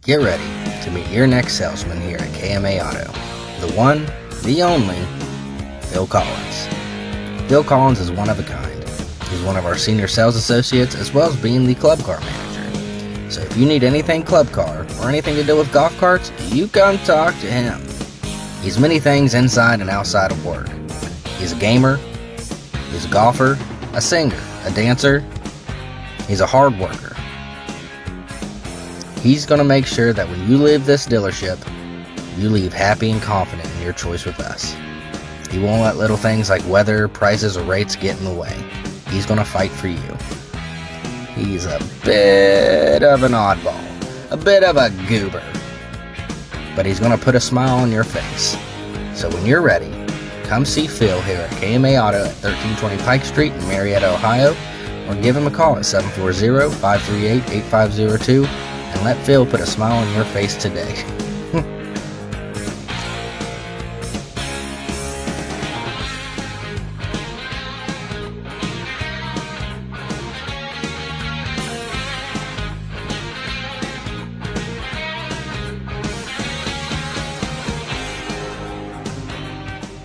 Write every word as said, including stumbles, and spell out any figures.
Get ready to meet your next salesman here at K M A Auto. The one, the only, Phil Collins. Phil Collins is one of a kind. He's one of our senior sales associates as well as being the club car manager. So if you need anything club car or anything to do with golf carts, you come talk to him. He's many things inside and outside of work. He's a gamer, he's a golfer, a singer, a dancer, he's a hard worker. He's going to make sure that when you leave this dealership, you leave happy and confident in your choice with us. He won't let little things like weather, prices, or rates get in the way. He's going to fight for you. He's a bit of an oddball, a bit of a goober, but he's going to put a smile on your face. So when you're ready, come see Phil here at K M A Auto at thirteen twenty Pike Street in Marietta, Ohio, or give him a call at seven four zero, five three eight, eight five zero two and let Phil put a smile on your face today.